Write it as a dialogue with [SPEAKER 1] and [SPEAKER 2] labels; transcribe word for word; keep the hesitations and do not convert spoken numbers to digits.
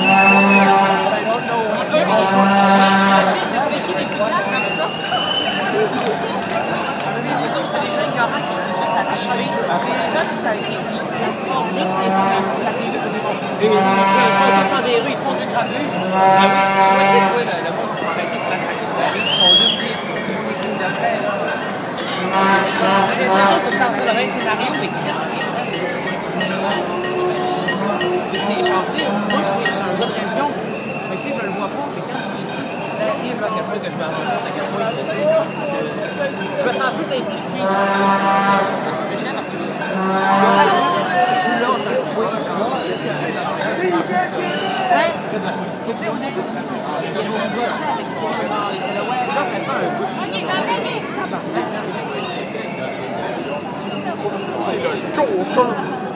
[SPEAKER 1] Et les gens, ils font des rues, ils font du gravure. Ah oui, le monde qui sont arrêtés pour attaquer de la rue, ils font juste dire pour les signes de paix. J'ai l'impression que c'est le même scénario, mais qu'est-ce qui est vrai? C'est chanté, moi je suis dans une région, mais si je le vois pas, mais quand je suis ici, ça arrive là, quelqu'un que je me rends compte à quel point il est je me sens plus impliqué dans le chien parce que je suis là, je le sais pas, je suis là. Ouais, c'est fait au début, il y a des gosses à l'extérieur, il était là, ouais, là, fais ça un bout de chez nous. C'est le Joker!